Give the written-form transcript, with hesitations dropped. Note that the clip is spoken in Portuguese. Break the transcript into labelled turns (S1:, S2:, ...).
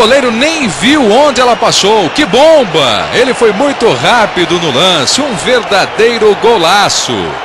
S1: goleiro nem viu onde ela passou. Que bomba! Ele foi muito rápido no lance, um verdadeiro golaço.